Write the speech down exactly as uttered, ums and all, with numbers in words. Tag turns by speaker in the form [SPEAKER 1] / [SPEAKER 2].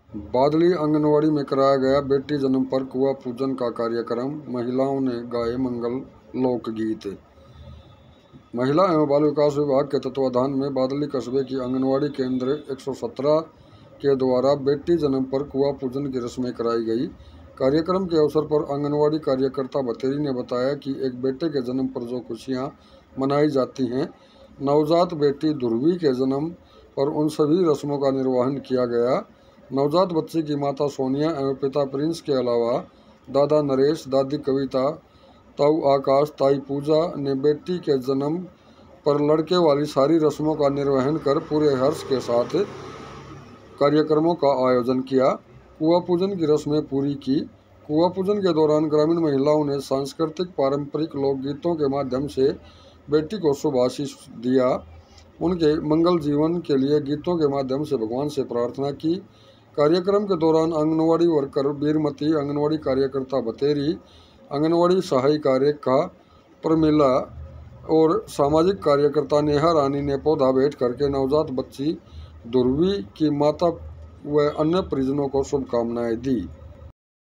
[SPEAKER 1] बादली आंगनवाड़ी में कराया गया बेटी जन्म पर कुआं पूजन का कार्यक्रम। महिलाओं ने गाए मंगल लोकगीत। महिला एवं बाल विकास विभाग के तत्वाधान में बादली कस्बे की आंगनवाड़ी केंद्र एक सौ सत्रह के द्वारा बेटी जन्म पर कुआं पूजन की रस्में कराई गई। कार्यक्रम के अवसर पर आंगनवाड़ी कार्यकर्ता बतेरी ने बताया कि एक बेटे के जन्म पर जो खुशियां मनाई जाती हैं, नवजात बेटी ध्रुवी के जन्म पर उन सभी रस्मों का निर्वहन किया गया। नवजात बच्ची की माता सोनिया एवं पिता प्रिंस के अलावा दादा नरेश, दादी कविता, ताऊ आकाश, ताई पूजा ने बेटी के जन्म पर लड़के वाली सारी रस्मों का निर्वहन कर पूरे हर्ष के साथ कार्यक्रमों का आयोजन किया। कुआं पूजन की रस्में पूरी की। कुआं पूजन के दौरान ग्रामीण महिलाओं ने सांस्कृतिक पारंपरिक लोकगीतों के माध्यम से बेटी को शुभ आशीष दिया। उनके मंगल जीवन के लिए गीतों के माध्यम से भगवान से प्रार्थना की। कार्यक्रम के दौरान आंगनवाड़ी वर्कर बीरमती, आंगनवाड़ी कार्यकर्ता बतेरी, आंगनवाड़ी सहायिका रेखा, प्रमिला और सामाजिक कार्यकर्ता नेहा रानी ने पौधा भेंट करके नवजात बच्ची ध्रुवी की माता व अन्य परिजनों को शुभकामनाएं दी।